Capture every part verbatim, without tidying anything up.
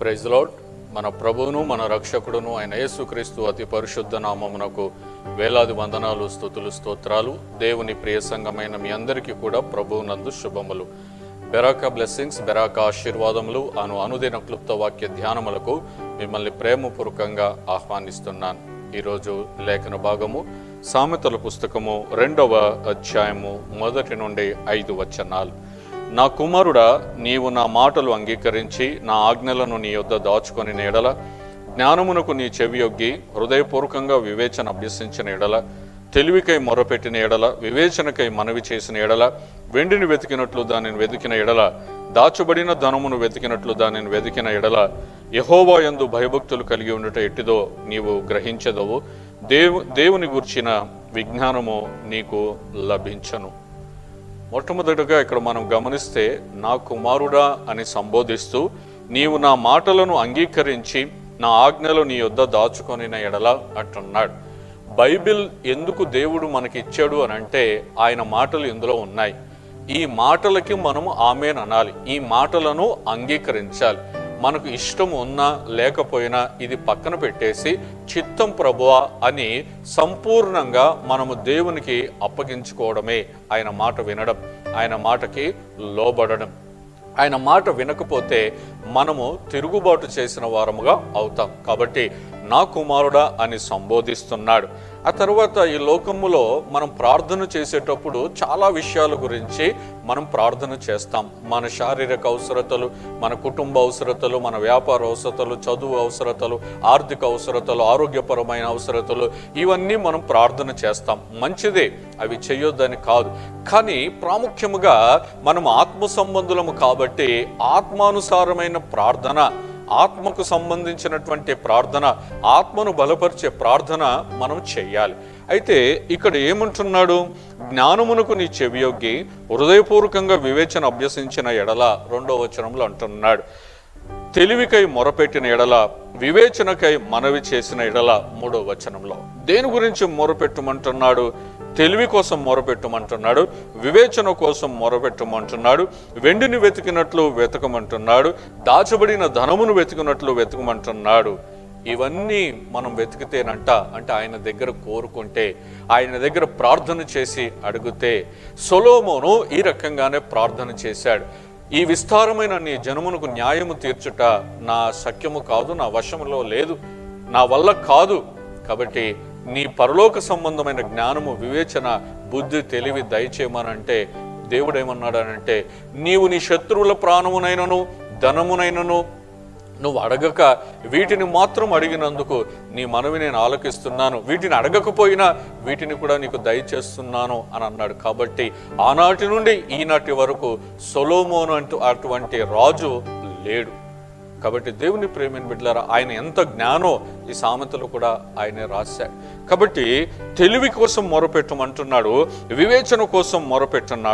Praise lord. మన ప్రభువును మన రక్షకుడును అయిన యేసుక్రీస్తు అతి పరిశుద్ధ నామమునకు వేలాది వందనాలు, స్తుతులు, స్తోత్రాలు. దేవుని ప్రియ సంఘమైన మీ అందరికీ కూడా ప్రభువునందు శుభములు. బెరాక బ్లెస్సింగ్స్, బెరాక ఆశీర్వాదములు అను అనుదిన క్లుప్త వాక్య ధ్యానములకు మిమ్మల్ని ప్రేమపూర్వకంగా ఆహ్వానిస్తున్నాను. ఈరోజు లేఖన భాగము సామెతల పుస్తకము రెండవ అధ్యాయము మొదటి నుండి ఐదు వచనాలు. నా కుమారుడా, నీవు నా మాటలు అంగీకరించి నా ఆజ్ఞలను నీ యొద్ద దాచుకొని ఎడల, జ్ఞానమునకు నీ చెవియొగ్గి హృదయపూర్వకంగా వివేచన అభ్యసించిన ఎడల, తెలివికై మొరపెట్టిన ఎడల, వివేచనకై మనవి చేసిన ఎడల, వెండిని వెతికినట్లు దానిని వెతికిన ఎడల, దాచబడిన ధనమును వెతికినట్లు దానిని వెతికిన ఎడల, యెహోవా యందు భయభక్తులు కలిగి ఉండుట ఎట్టిదో నీవు గ్రహించదవు. దేవు దేవుని గూర్చిన విజ్ఞానము నీకు లభించను. మొట్టమొదటిగా ఇక్కడ మనం గమనిస్తే, నా కుమారుడా అని సంబోధిస్తూ, నీవు నా మాటలను అంగీకరించి నా ఆజ్ఞలు నీ యొద్ద దాచుకొనిన ఎడల అంటున్నాడు. బైబిల్ ఎందుకు దేవుడు మనకి ఇచ్చాడు అని అంటే, ఆయన మాటలు ఇందులో ఉన్నాయి. ఈ మాటలకి మనము ఆమేన్ అనాలి, ఈ మాటలను అంగీకరించాలి. మనకు ఇష్టం ఉన్నా లేకపోయినా ఇది పక్కన పెట్టేసి చిత్తం ప్రభువా అని సంపూర్ణంగా మనము దేవునికి అప్పగించుకోవడమే ఆయన మాట వినడం, ఆయన మాటకి లోబడడం. ఆయన మాట వినకపోతే మనము తిరుగుబాటు చేసిన వారముగా అవుతాం. కాబట్టి నా కుమారుడా అని సంబోధిస్తున్నాడు. ఆ తర్వాత ఈ లోకములో మనం ప్రార్థన చేసేటప్పుడు చాలా విషయాల గురించి మనం ప్రార్థన చేస్తాం. మన శారీరక అవసరతలు, మన కుటుంబ అవసరతలు, మన వ్యాపార అవసరతలు, చదువు అవసరతలు, ఆర్థిక అవసరతలు, ఆరోగ్యపరమైన అవసరతలు, ఇవన్నీ మనం ప్రార్థన చేస్తాం. మంచిదే, అవి చేయొద్దని కాదు. కానీ ప్రాముఖ్యముగా మనం ఆత్మ సంబంధులము కాబట్టి ఆత్మానుసారమైన ప్రార్థన, ఆత్మకు సంబంధించినటువంటి ప్రార్థన, ఆత్మను బలపరిచే ప్రార్థన మనం చెయ్యాలి. అయితే ఇక్కడ ఏమంటున్నాడు? జ్ఞానమునకు నీ చెవియొగ్గి హృదయపూర్వకంగా వివేచన అభ్యసించిన ఎడల, రెండో వచనంలో అంటున్నాడు. తెలివికై మొరపెట్టిన ఎడల, వివేచనకై మనవి చేసిన ఎడల, మూడో వచనంలో దేని గురించి మొరపెట్టమంటున్నాడు? తెలివి కోసం మొరపెట్టమంటున్నాడు, వివేచన కోసం మొరపెట్టమంటున్నాడు, వెండిని వెతికినట్లు వెతకమంటున్నాడు, దాచబడిన ధనమును వెతికినట్లు వెతకమంటున్నాడు. ఇవన్నీ మనం వెతికితేనంట, అంటే ఆయన దగ్గర కోరుకుంటే, ఆయన దగ్గర ప్రార్థన చేసి అడిగితే. సొలొమోను ఈ రకంగానే ప్రార్థన చేశాడు. ఈ విస్తారమైన నీ జనమునకు న్యాయము తీర్చుట నా శక్యము కాదు, నా వశములో లేదు, నా వల్ల కాదు. కాబట్టి నీ పరలోక సంబంధమైన జ్ఞానము, వివేచన, బుద్ధి, తెలివి దయచేయమనంటే దేవుడు ఏమన్నాడనంటే, నీవు నీ శత్రువుల ప్రాణమునైనను ధనమునైనను నువ్వు అడగక వీటిని మాత్రం అడిగినందుకు నీ మనవి నేను ఆలకిస్తున్నాను, వీటిని అడగకపోయినా వీటిని కూడా నీకు దయచేస్తున్నాను అని అన్నాడు. కాబట్టి ఆనాటి నుండి ఈనాటి వరకు సొలొమోను అంటూ అటువంటి రాజు లేడు. కాబట్టి దేవుని ప్రేమిని బిడ్డలారా, ఆయన ఎంత జ్ఞానో ఈ సామెతలు కూడా ఆయనే రాశాడు. కాబట్టి తెలివి కోసం మొరపెట్టమంటున్నాడు, వివేచన కోసం మొరపెట్టున్నా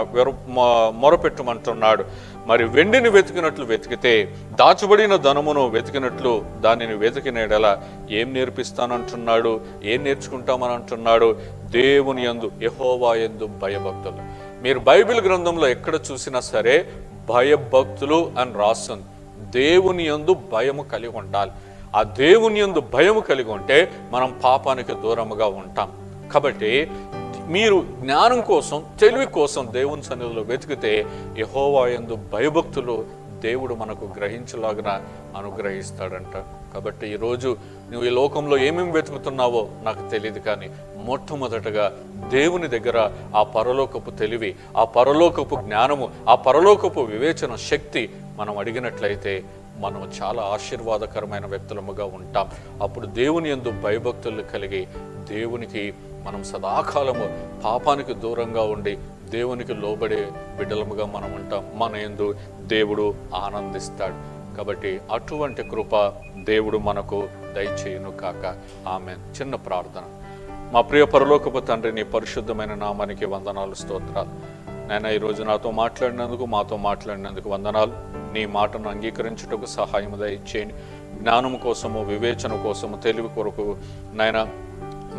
మొరపెట్టమంటున్నాడు. మరి వెండిని వెతికినట్లు వెతికితే, దాచబడిన ధనమును వెతికినట్లు దానిని వెతికిన ఎడల ఏం నేర్పిస్తానంటున్నాడు? ఏం నేర్చుకుంటామని అంటున్నాడు? దేవుని యందు, యెహోవా యందు భయభక్తులు. మీరు బైబిల్ గ్రంథంలో ఎక్కడ చూసినా సరే భయభక్తులు అని రాస్తుంది. దేవుని యందు భయము కలిగి ఉండాలి. ఆ దేవుని యందు భయము కలిగి ఉంటే మనం పాపానికి దూరముగా ఉంటాం. కాబట్టి మీరు జ్ఞానం కోసం, తెలివి కోసం దేవుని సన్నిధిలో వెతికితే యెహోవా యందు భయభక్తులు దేవుడు మనకు గ్రహించలాగిన అనుగ్రహిస్తాడంట. కాబట్టి ఈరోజు నువ్వు ఈ లోకంలో ఏమేమి వెతుకుతున్నావో నాకు తెలియదు, కానీ మొట్టమొదటగా దేవుని దగ్గర ఆ పరలోకపు తెలివి, ఆ పరలోకపు జ్ఞానము, ఆ పరలోకపు వివేచన శక్తి మనం అడిగినట్లయితే మనం చాలా ఆశీర్వాదకరమైన వ్యక్తులముగా ఉంటాం. అప్పుడు దేవుని యందు భయభక్తులు కలిగి దేవునికి మనం సదాకాలము పాపానికి దూరంగా ఉండి దేవునికి లోబడే బిడ్డలముగా మనం ఉంటాం. మన యందు దేవుడు ఆనందిస్తాడు. కాబట్టి అటువంటి కృప దేవుడు మనకు దయచేయును కాక. ఆమేన్. చిన్న ప్రార్థన. మా ప్రియ పరలోకపు తండ్రి, నీ పరిశుద్ధమైన నామానికి వందనాలు, స్తోత్రాలు. నాయన, ఈరోజు నాతో మాట్లాడినందుకు, మాతో మాట్లాడినందుకు వందనాలు. నీ మాటను అంగీకరించుటకు సహాయం దయచేయండి. జ్ఞానము కోసము, వివేచన కోసము, తెలివి కొరకు నాయన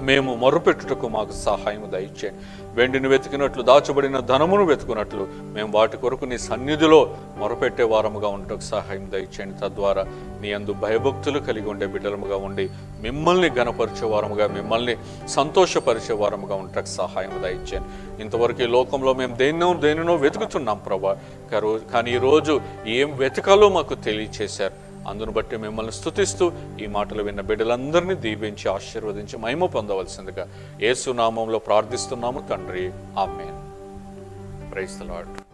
మేము మొరపెట్టుటకు మాకు సహాయం దయచేయండి. వెండిని వెతికినట్లు దాచబడిన ధనమును వెతుకున్నట్లు మేము వాటి కొరకు నీ సన్నిధిలో మొరపెట్టే వారముగా ఉండటకు సహాయం దయచేయండి. తద్వారా నీ యందు భయభక్తులు కలిగి ఉండే బిడ్డలముగా ఉండి మిమ్మల్ని ఘనపరిచే వారముగా, మిమ్మల్ని సంతోషపరిచే వారముగా ఉండటకు సహాయం దయచేయండి. ఇంతవరకు ఈ లోకంలో మేము దేన్నో దేనినో వెతుకుతున్నాం ప్రభా, కానీ ఈరోజు ఏం వెతకాలో మాకు తెలియచేశారు. అందును బట్టి మిమ్మల్ని స్తుతిస్తూ ఈ మాటలు విన్న బిడ్డలందరినీ దీవించి ఆశీర్వదించి మహిమ పొందవలసిందిగా యేసు నామములో ప్రార్థిస్తున్నాము తండ్రి. ఆమేన్. Praise the lord.